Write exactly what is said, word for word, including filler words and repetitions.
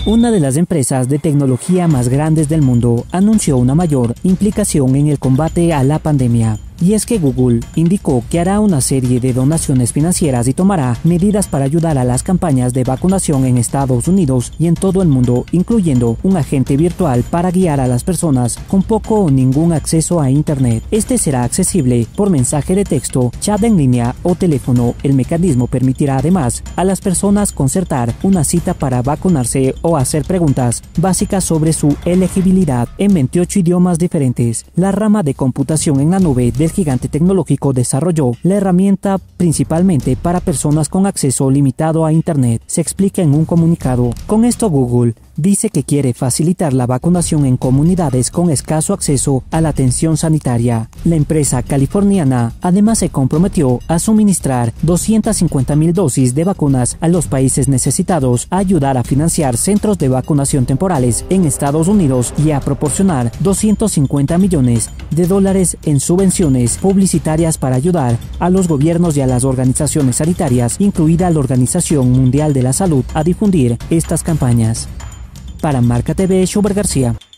Una de las empresas de tecnología más grandes del mundo anunció una mayor implicación en el combate a la pandemia. Y es que Google indicó que hará una serie de donaciones financieras y tomará medidas para ayudar a las campañas de vacunación en Estados Unidos y en todo el mundo, incluyendo un agente virtual para guiar a las personas con poco o ningún acceso a Internet. Este será accesible por mensaje de texto, chat en línea o teléfono. El mecanismo permitirá además a las personas concertar una cita para vacunarse o hacer preguntas básicas sobre su elegibilidad en veintiocho idiomas diferentes. La rama de computación en la nube de El gigante tecnológico desarrolló la herramienta principalmente para personas con acceso limitado a Internet, se explica en un comunicado. Con esto Google dice que quiere facilitar la vacunación en comunidades con escaso acceso a la atención sanitaria. La empresa californiana además se comprometió a suministrar doscientas cincuenta mil dosis de vacunas a los países necesitados, a ayudar a financiar centros de vacunación temporales en Estados Unidos y a proporcionar doscientos cincuenta millones de dólares en subvenciones publicitarias para ayudar a los gobiernos y a las organizaciones sanitarias, incluida la Organización Mundial de la Salud, a difundir estas campañas. Para Marca T V, Schubert García.